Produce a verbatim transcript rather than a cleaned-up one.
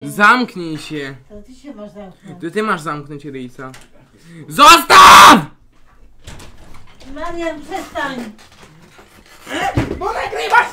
Zamknij się. To ty się masz zamknąć. Ty, ty masz zamknąć ryjca. Zostaw! Marian, przestań! Bo nagrywasz!